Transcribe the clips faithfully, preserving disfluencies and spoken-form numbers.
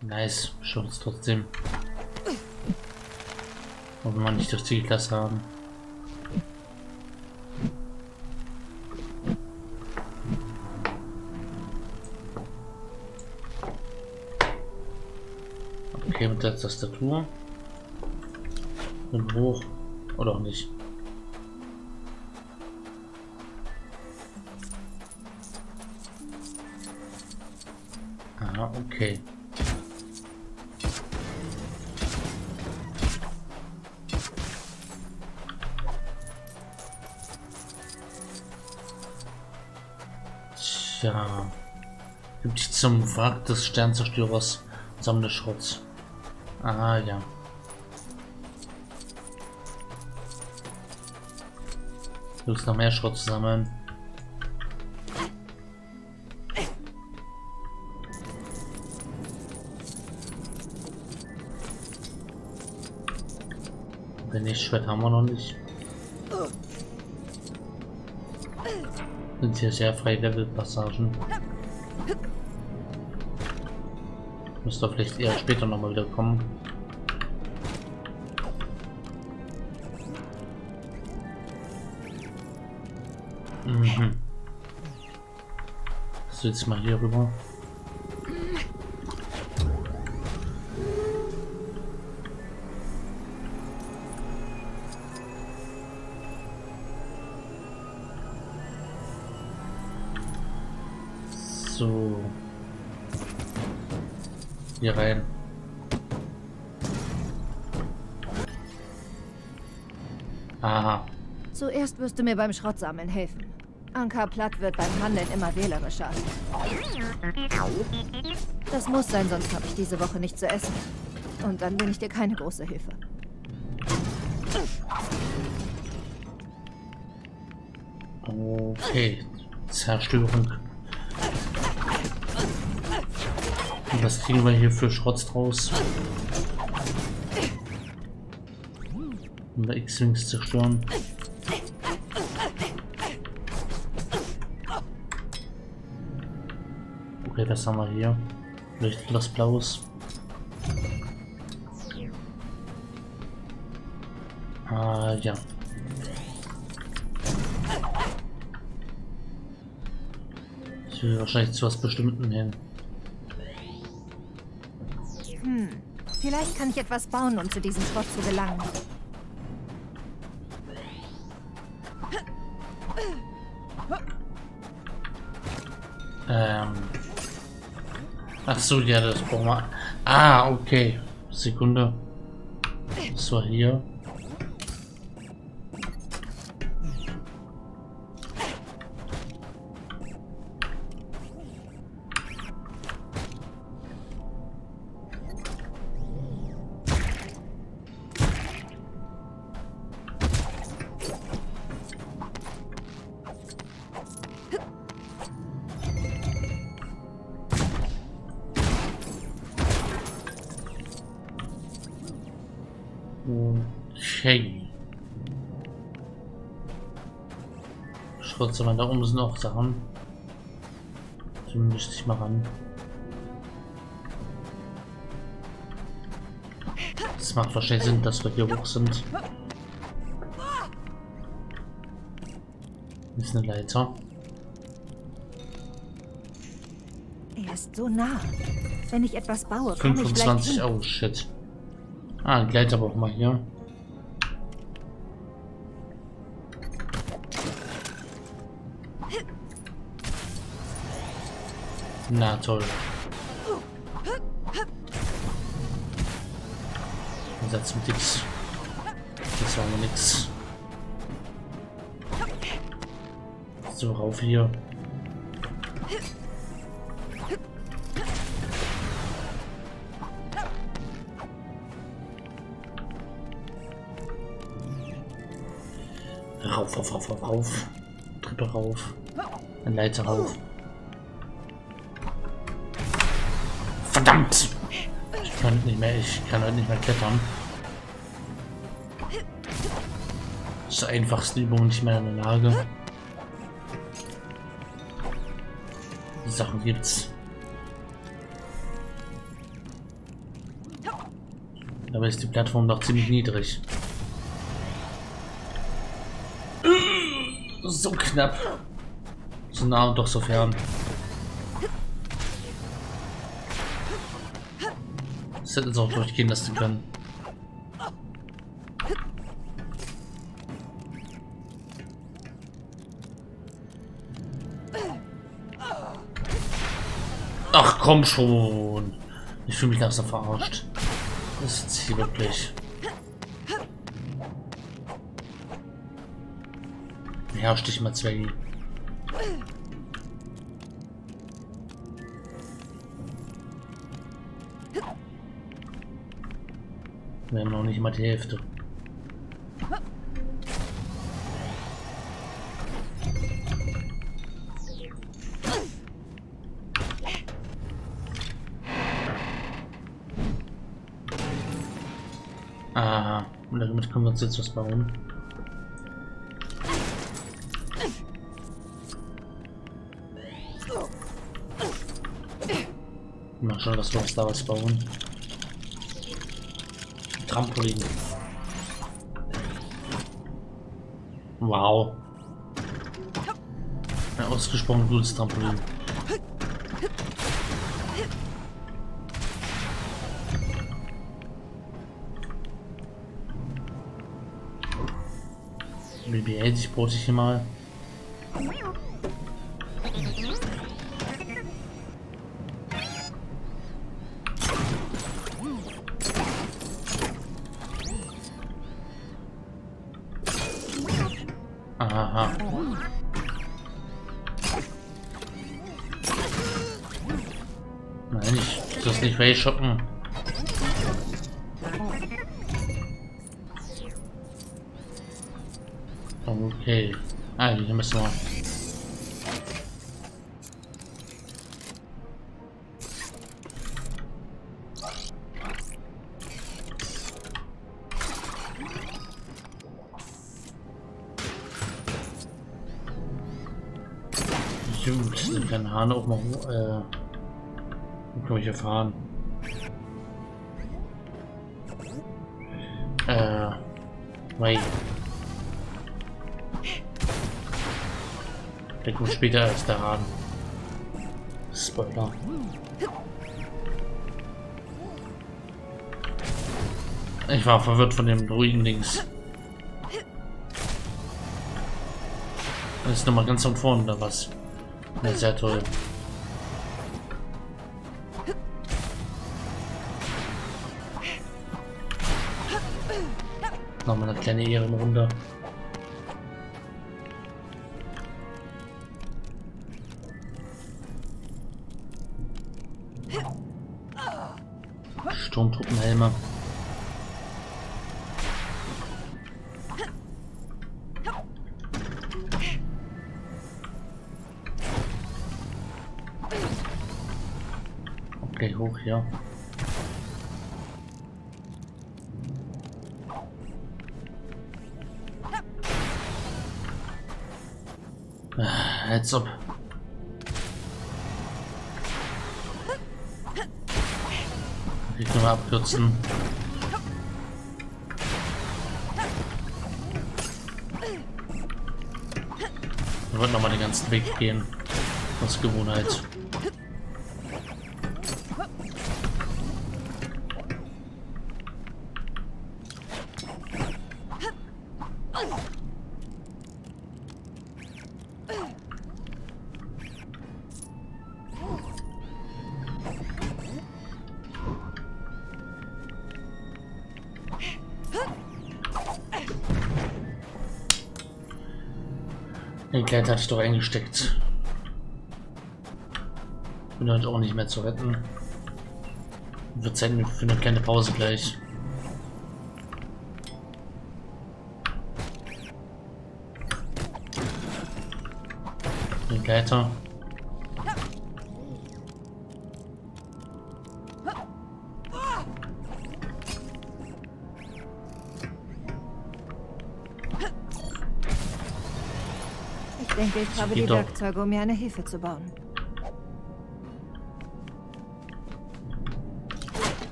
Nice, Schutz trotzdem. Aber wir nicht durch die Klasse haben. Okay, mit der Tastatur. Und hoch. Oder auch nicht. Ah, okay. Tja. Gibt es zum Wrack des Sternzerstörers sammle Schrott. Ah, ja. Du musst noch mehr Schrott sammeln. Wenn nicht, Schwert haben wir noch nicht. Sind hier sehr freie Level-Passagen. Müsste vielleicht eher später noch mal wieder kommen. Mhm. So, jetzt mal hier rüber. So. Hier rein. Aha. Zuerst wirst du mir beim Schrottsammeln helfen. Anka Platt wird beim Handeln immer wählerischer. Das muss sein, sonst habe ich diese Woche nichts zu essen. Und dann bin ich dir keine große Hilfe. Okay. Zerstörung. Und was kriegen wir hier für Schrott draus? Um der X-Wings zerstören. Okay, das haben wir hier. Leuchtet was Blaues. Ah, ja. Ich will wahrscheinlich zu was Bestimmten hin. Hm. Vielleicht kann ich etwas bauen, um zu diesem Schrott zu gelangen. Ähm. Ach so, ja, das brauchen wir. Ah, okay. Sekunde. Das war hier. Okay. Schrott, da oben sind auch Sachen. Die müsste ich mal ran. Das macht wahrscheinlich Sinn, dass wir hier hoch sind. Das ist eine Leiter. Er ist so nah. Wenn ich etwas baue, komme ich fünfundzwanzig, gleich hin. oh shit. Ah, ein Gleiter brauchen wir hier. Na toll. Satz mit X. Das war mir nix. So, rauf hier. Rauf, rauf, rauf, rauf, rauf. Treppe rauf. Ein Leiter rauf. Verdammt! Ich kann nicht mehr, ich kann halt nicht mehr klettern. Zur einfachsten Übung nicht mehr in der Lage. Die Sachen gibt's. Dabei ist die Plattform doch ziemlich niedrig. So knapp. So nah und doch so fern. Das hätte es auch durchgehen lassen können. Ach komm schon. Ich fühle mich langsam verarscht. Das ist jetzt hier wirklich. Ja, stich mal Zwergi. Wir haben noch nicht mal die Hälfte. Aha, und damit können wir uns jetzt was bauen. Mal schauen, dass wir uns da was bauen. Trampolin. Wow. Ein ausgesprochen gutes Trampolin. B B acht, ich brauche ich hier mal. Aha. Nein, ich das nicht wegschocken. Okay. Ah, hier müssen wir. Gut, den kleinen Hahn auch noch. Äh, wo kann ich hier fahren? Äh, wait. Der kommt später als der Hahn. Spoiler. Ich war verwirrt von dem ruhigen Links. Das ist nochmal ganz von vorne oder was? Ja, sehr toll. Nochmal eine kleine Ehrenrunde. Sturmtruppenhelme. Okay, hoch, ja. Als ob. Ich kann mal abkürzen. Wir wollten noch mal den ganzen Weg gehen. Aus Gewohnheit. Den Kleid hatte ich doch eingesteckt. Bin heute auch nicht mehr zu retten. Wird Zeit für eine kleine Pause gleich. Den Gleiter. Ich denke, ich habe die Werkzeuge, um mir eine Hilfe zu bauen.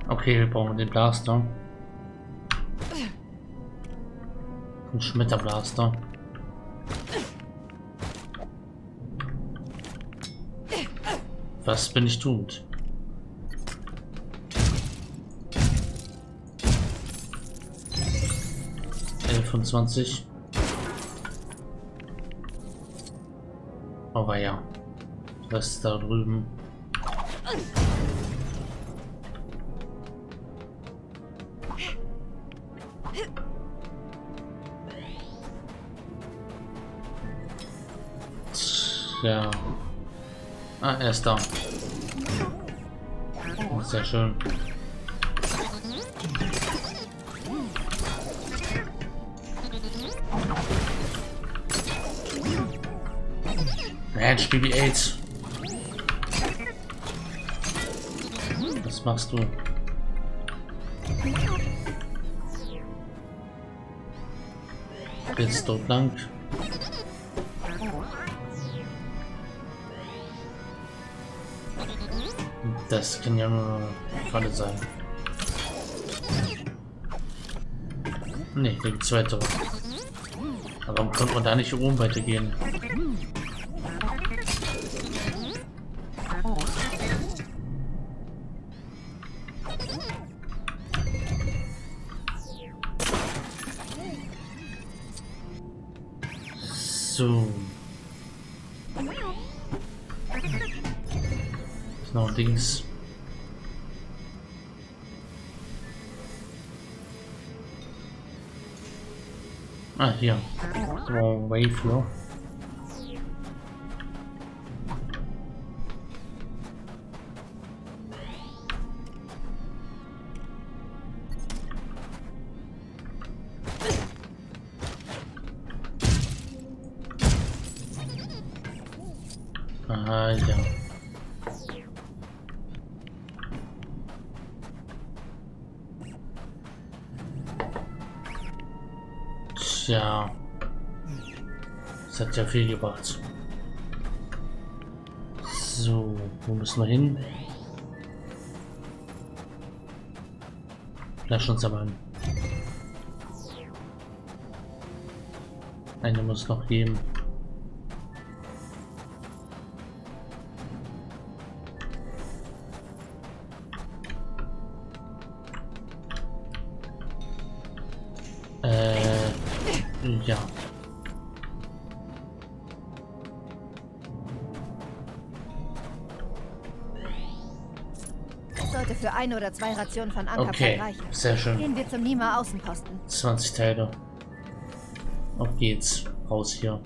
Okay, wir brauchen den Blaster. Ein Schmetterblaster. Was bin ich tut? elf Aber ja, was ist da drüben? Ja. Ah, er ist da. Sehr schön. Man, spiel wie AIDS. Was machst du? Jetzt dort lang. Das kann ja nur gerade sein. Ne, da gibt's weitere. Aber warum konnte man da nicht oben weitergehen? So. Ist noch Dings. Ah, hier. Oh, Wave, aha, ja. Tja. Das hat ja viel gebracht. So, wo müssen wir hin? Flaschen sammeln. Eine muss noch geben. Äh, ja. Sollte für eine oder zwei Rationen von Anker Okay, reichen. sehr schön. Gehen wir zum Nima Außenposten. zwanzig Teile. Auf geht's. Raus hier.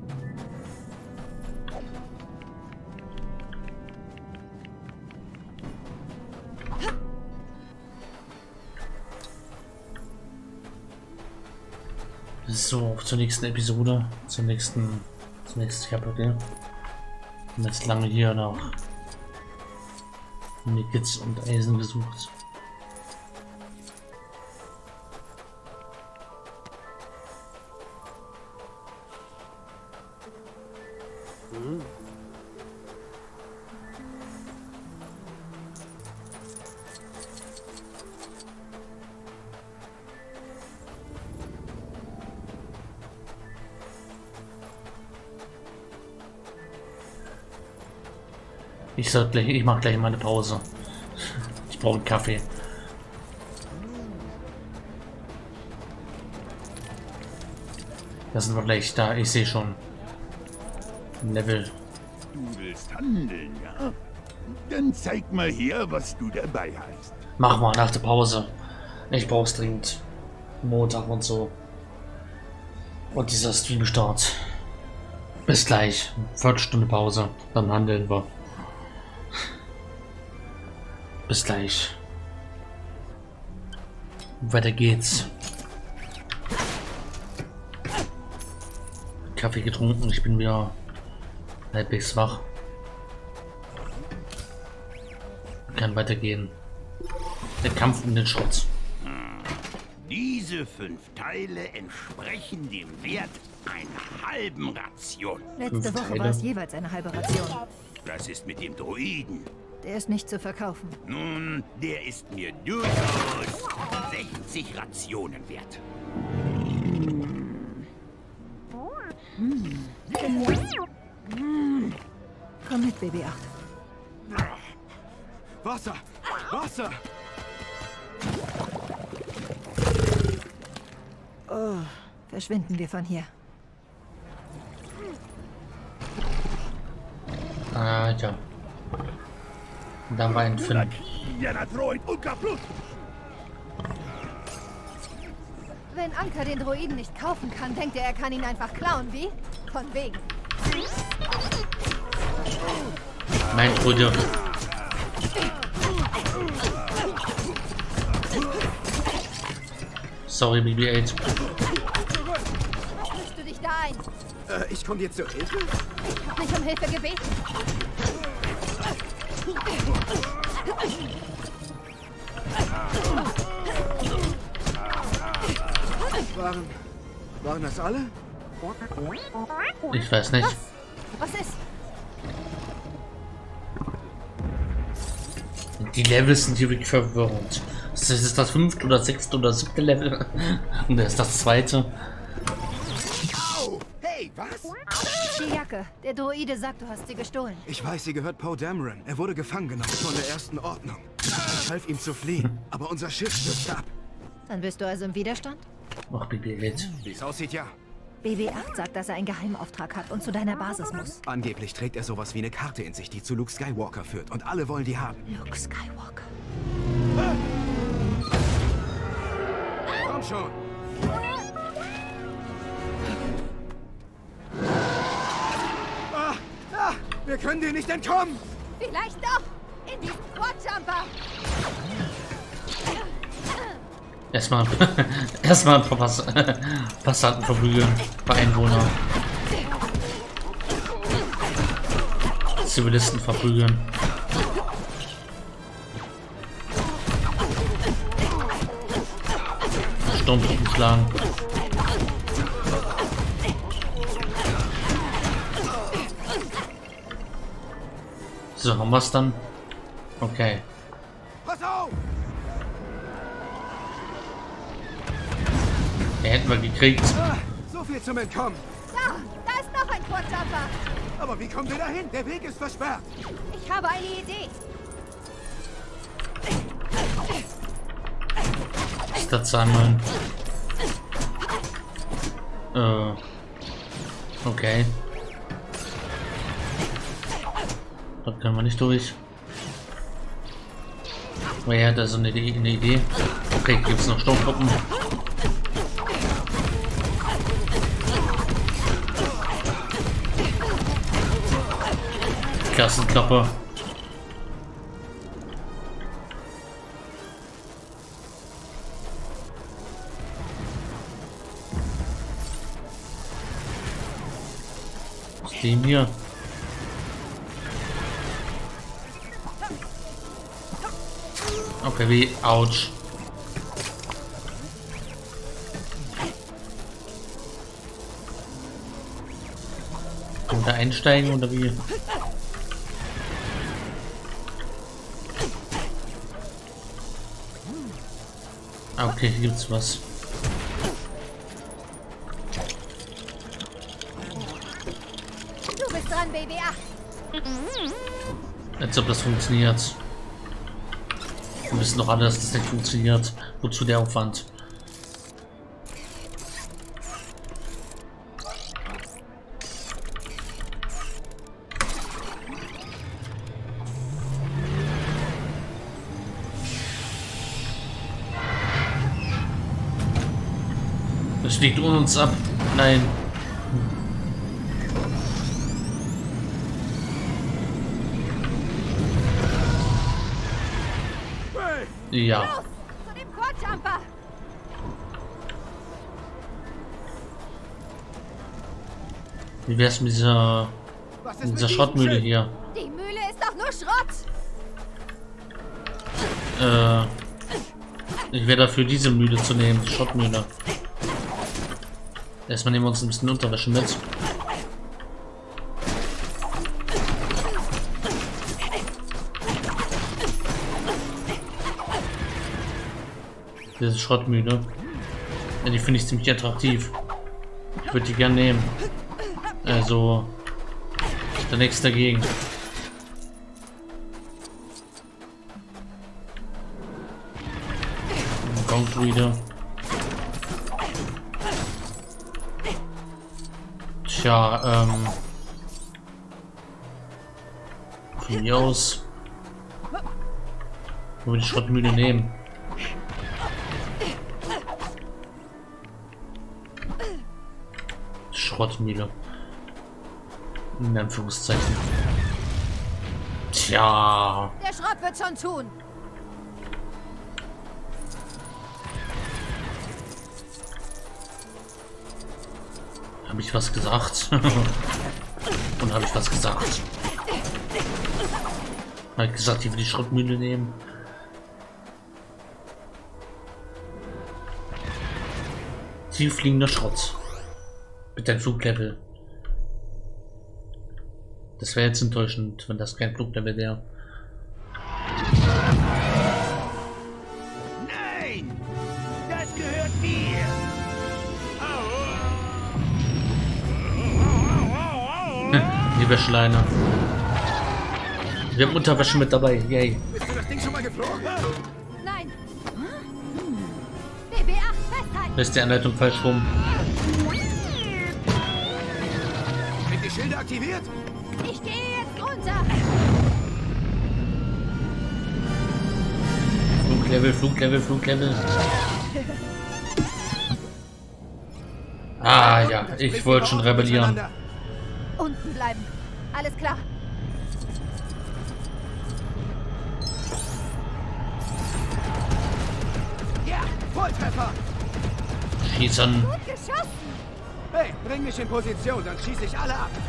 So, zur nächsten Episode. Zur nächsten. Zum nächsten Kapitel. Und jetzt lange hier nach Nickets und Eisen gesucht. Hm. Ich sollte gleich, ich mache gleich mal eine Pause. Ich brauche einen Kaffee. Das sind wir gleich da. Ich sehe schon. Level. Du willst handeln, ja? Dann zeig mal her, was du dabei hast. Mach mal nach der Pause. Ich brauch's dringend. Montag und so. Und dieser Streamstart. Bis gleich. Viertelstunde Pause. Dann handeln wir. Bis gleich. Weiter geht's. Kaffee getrunken, ich bin wieder halbwegs wach. Kann weitergehen. Der Kampf um den Schutz. Diese fünf Teile entsprechen dem Wert einer halben Ration. Letzte Fünf Woche Teile. war es jeweils eine halbe Ration. Das ist mit dem Droiden. Der ist nicht zu verkaufen. Nun, der ist mir durchaus sechzig Rationen wert. Komm mit, B B acht. Wasser! Wasser! Oh, verschwinden wir von hier. Ah, ja. Da war ein Film. Wenn Anker den Droiden nicht kaufen kann, denkt er, er kann ihn einfach klauen, wie? Von wegen. Mein Bruder. Sorry, B B acht. Mischst du dich da ein? Äh, ich komme dir zur Hilfe? Ich hab nicht um Hilfe gebeten. Waren... Waren das alle? Ich weiß nicht. Was ist? Die Levels sind hier wirklich verwirrend. Das ist das fünfte oder sechste oder siebte Level. Und das ist das zweite. Au! Hey, was? Die Jacke. Der Droide sagt, du hast sie gestohlen. Ich weiß, sie gehört Poe Dameron. Er wurde gefangen genommen von der ersten Ordnung. Ich half ihm zu fliehen, aber unser Schiff stürzte ab. Dann bist du also im Widerstand? Ach, B B acht. Wie es aussieht, ja. B B acht sagt, dass er einen Geheimauftrag hat und zu deiner Basis muss. Angeblich trägt er sowas wie eine Karte in sich, die zu Luke Skywalker führt. Und alle wollen die haben. Luke Skywalker. Komm schon! Ah, ah, wir können dir nicht entkommen! Vielleicht doch! In diesen Quadjumper! Erstmal, erstmal ein paar Pass Passanten verprügeln, ein paar Einwohner. Zivilisten verprügeln. Sturmtruppen schlagen. So, haben wir es dann? Okay. Pass auf! Den hätten wir gekriegt. Ah, so viel zum Entkommen. Da! Da ist noch ein Quadjumper! Aber wie kommen wir dahin? Der Weg ist versperrt. Ich habe eine Idee! Stats sammeln. Äh. Okay. Da können wir nicht durch. Aber er hat also eine Idee. Eine Idee. Okay, gibt es noch Sturmtruppen? Klassenklappe. Was ist dem hier? Okay, wie ouch. Kann man da einsteigen oder wie? Okay, hier gibt's was. Du bist dran, B B acht! Als ob das funktioniert. Wir wissen doch alle, dass das nicht funktioniert. Wozu der Aufwand? Das fliegt ohne uns ab. Nein. Ja. Los! Zu dem Quadjumper! Wie wär's mit dieser, mit dieser Schrottmühle hier? Die Mühle ist doch nur Schrott! Äh, ich wäre dafür, diese Mühle zu nehmen, die Schrottmühle. Erstmal nehmen wir uns ein bisschen Unterwäsche mit. Diese Schrottmühle. Ja, die finde ich ziemlich attraktiv. Ich würde die gerne nehmen. Also, da nichts dagegen. Gauntruide. Tja, ähm. Von mir aus. Wo will ich die Schrottmühle nehmen? Schrottmühle. In Anführungszeichen. Tja. Der Schrott wird schon tun. Habe ich was gesagt? Und habe ich was gesagt? Habe ich gesagt, ich will die Schrottmühle nehmen? Tieffliegender Schrott. Mit deinem Fluglevel. Das wäre jetzt enttäuschend, wenn das kein Fluglevel wäre. Nein! Das gehört mir! Die Wäscheleine. Wir haben Unterwäsche mit dabei. Yay. Bist du das Ding schon mal geflogen? Nein. B B acht festhalten. Da ist die Anleitung falsch rum. Sind die Schilde aktiviert? Ich gehe jetzt runter. Fluglevel, Fluglevel, Fluglevel. Ah ja, ich wollte schon rebellieren. Unten bleiben. Alles klar. Ja, Volltreffer! Schießen. Gut geschossen. Hey, bring mich in Position, dann schieße ich alle ab.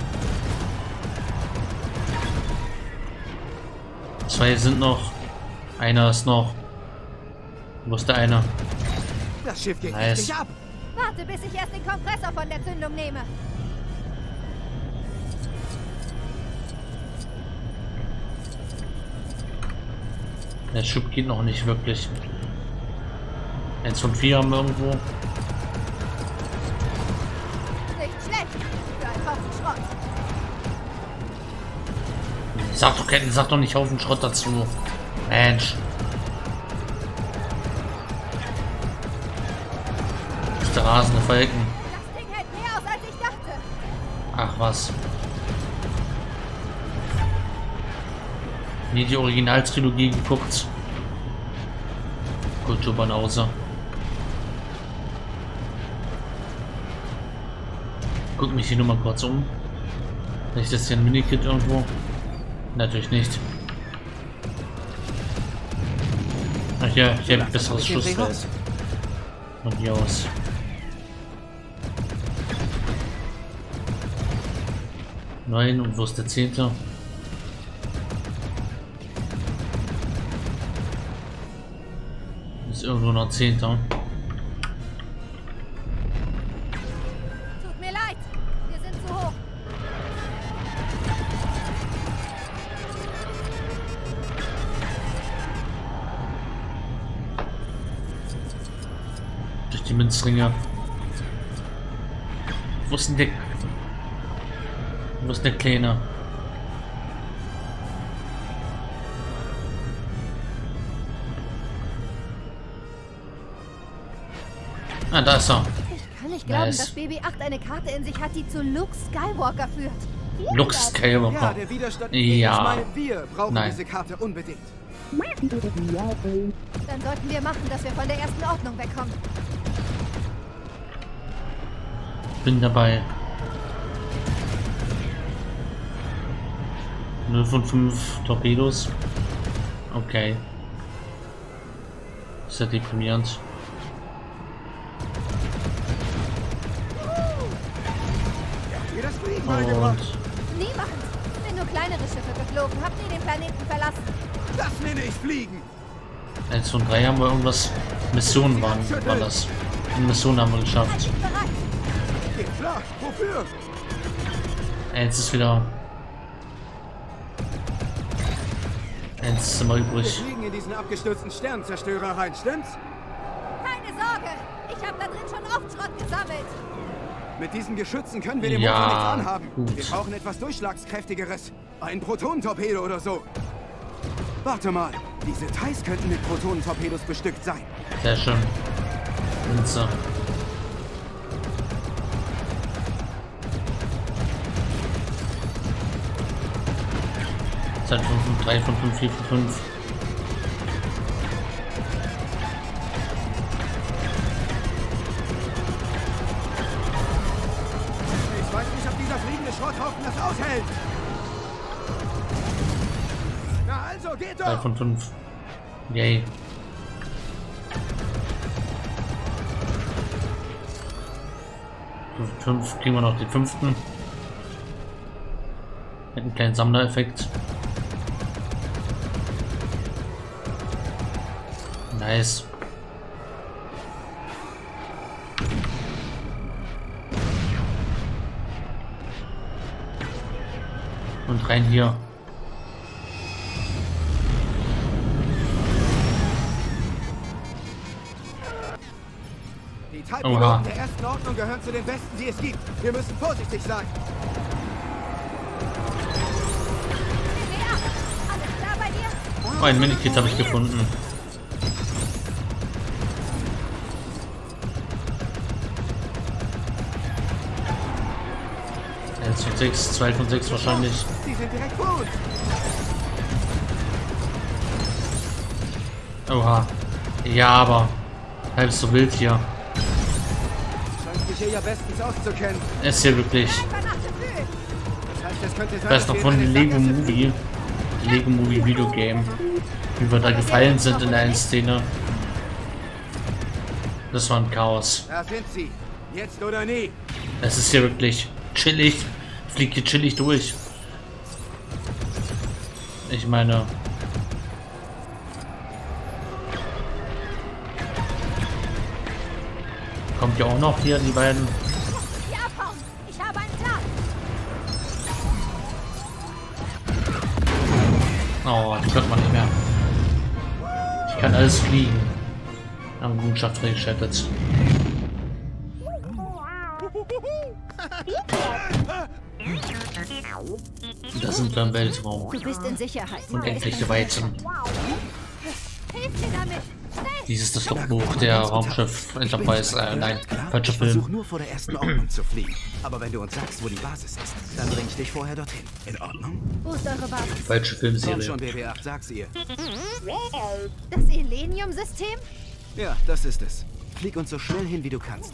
Zwei sind noch. Einer ist noch. Wo ist der eine? Das Schiff geht Nice. nicht ab. Warte, bis ich erst den Kompressor von der Zündung nehme. Der Schub geht noch nicht wirklich. Eins von vier haben wir irgendwo. Nicht schlecht. Für einen Haufen Schrott. Sag doch, Ketten, sag doch nicht Haufen Schrott dazu. Mensch. Das ist der rasende Falken. Das Ding hält mehr aus, als ich dachte. Ach was. Nie die Originaltrilogie geguckt. Kulturbanause. Guck mich hier nur mal kurz um. Ist das hier ein Minikit irgendwo? Natürlich nicht. Ach ja, ich habe ein besseres Schussfeld. Von hier aus. Nein, und wo ist der zehnte? Ist irgendwo noch zehnter. Tut mir leid. Wir sind zu hoch. Durch die Münzringe. Wo ist denn der? Wo ist der Kleine? Ah, da ist er. Ich kann nicht glauben, Nice. dass B B acht eine Karte in sich hat, die zu Luke Skywalker führt. Luke Ja, Skywalker. der Widerstand. Ja. Ich meine, wir brauchen Nein. diese Karte unbedingt. Dann sollten wir machen, dass wir von der ersten Ordnung wegkommen. Bin dabei. null von fünf Torpedos. Okay. Ist ja deprimierend. Mir das Fliegen beigebracht. Und Niemand. Ich bin nur kleinere Schiffe geflogen, hab nie den Planeten verlassen. Das nenne ich Fliegen. eins von drei haben wir irgendwas. Missionen waren, war das. Eine Mission haben wir geschafft. Bereit. Geht klar. Wofür? Eins ist wieder. Eins ist immer Wir übrig. fliegen in diesen abgestürzten Sternenzerstörer rein, stimmt's? Ich habe da drin schon oft Schrott gesammelt. Mit diesen Geschützen können wir dem Ja, Motor nichts anhaben. gut. Wir brauchen etwas Durchschlagskräftigeres. Ein Protonentorpedo oder so. Warte mal. Diese Teils könnten mit Protonentorpedos bestückt sein. Sehr schön. Und so. zwei von fünf, drei von fünf, vier von fünf. Ich weiß nicht, ob dieser fliegende Schrotthaufen das aushält. Na also, geht drei doch! von fünf. Yay. fünf kriegen wir noch den fünften. Mit einem kleinen Sammlereffekt. Nice. Und rein hier. Die Teilpiloten der ersten Ordnung gehören zu den besten, die es gibt. Wir müssen vorsichtig sein. Alles klar bei dir? Oh, ein Minikit habe ich gefunden. eins von sechs, zwei von sechs wahrscheinlich. Sie sind direkt vor uns. Oha. Ja, aber halb so wild hier. Scheint sich hier ja bestens auszukennen. Es ist hier wirklich. Einfach nach Gefühl. Das heißt, es könnte sein, Ich weiß noch dass von wir in Lego eine Sackgasse Movie. Lego Movie Video Game. Wie wir da gefallen sind in der einen Szene. Das war ein Chaos. Da sind sie. Jetzt oder nie. Es ist hier wirklich chillig. Fliegt hier chillig durch. Ich meine. Kommt ja auch noch hier die beiden. Hier abhauen. Ich habe einen Plan. Oh, die hört man nicht mehr. Ich kann alles fliegen. Am Botschaft freigeschaltet. Das sind wir im Weltraum. Du bist in Sicherheit. Unendliche Weiten. Hilf mir damit. Schnell. Dies ist das Logbuch der Raumschiff Enterprise. Äh, nein, falscher Ich versuche Film. nur vor der ersten Ordnung zu fliegen. Aber wenn du uns sagst, wo die Basis ist, dann bring ich dich vorher dorthin. In Ordnung? Wo ist eure Basis? Falsche Komm Filmserie. schon, B B acht, sag's ihr. Das Selenium-System? Ja, das ist es. Flieg uns so schnell hin, wie du kannst.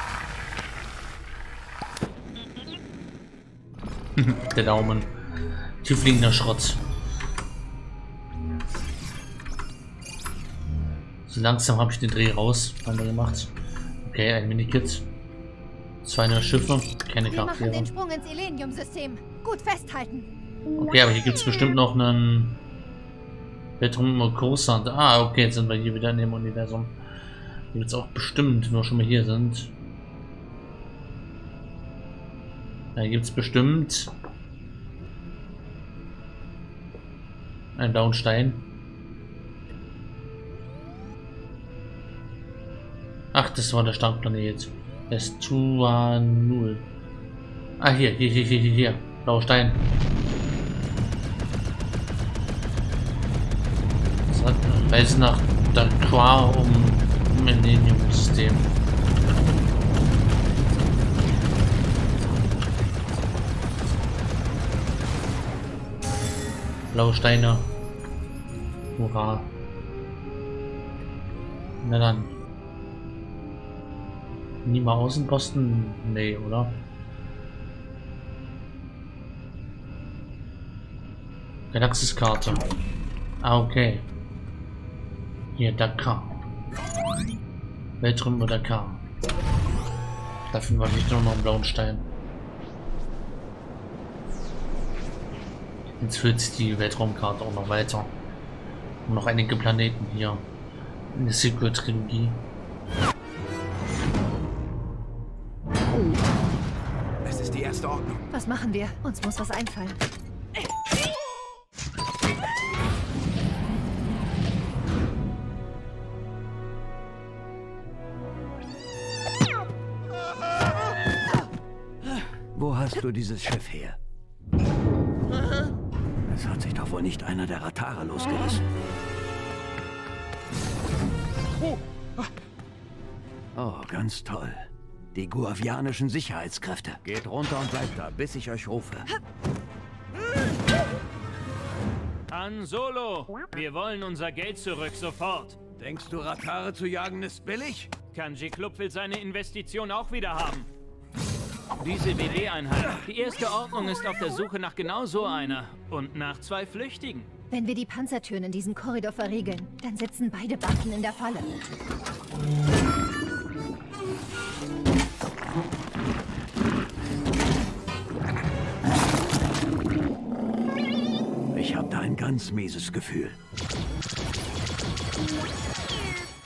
Der Daumen. Tiefliegender Schrott. So langsam habe ich den Dreh raus. Haben wir gemacht. Okay, ein Minikit. Zwei neue Schiffe. Keine Wir machen Charaktere. den Sprung ins Selenium-System. Gut festhalten. Okay, aber hier gibt es bestimmt noch einen Weltraum Coruscant. Ah, okay, jetzt sind wir hier wieder in dem Universum. Hier gibt es auch bestimmt, wenn wir schon mal hier sind. Da gibt es bestimmt einen blauen Stein. Ach, das war der Startplanet. Estua null. Ah, hier, hier, hier, hier, hier, hier. Blauer Stein. Das hat Reise nach Dakar um Millennium-System. Blaue Steine. Hurra. Na dann. Nie mal Außenposten? Nee, oder? Galaxiskarte. Ah, okay. Hier, Dakar. Weltraum oder Dakar. Da finden wir nicht nur noch einen blauen Stein. Jetzt führt sich die Weltraumkarte auch noch weiter. Und noch einige Planeten hier. In der Secret-Trilogie. Es ist die erste Ordnung. Was machen wir? Uns muss was einfallen. hast du dieses Schiff her? Es hat sich doch wohl nicht einer der Ratare losgerissen. Oh, ganz toll. Die guavianischen Sicherheitskräfte. Geht runter und bleibt da, bis ich euch rufe. Han Solo, wir wollen unser Geld zurück, sofort. Denkst du, Ratare zu jagen ist billig? Kanji Club will seine Investition auch wieder haben. Diese W D-Einheit. Die erste Ordnung ist auf der Suche nach genau so einer. Und nach zwei Flüchtigen. Wenn wir die Panzertüren in diesem Korridor verriegeln, dann sitzen beide Banden in der Falle. Ich habe da ein ganz mieses Gefühl.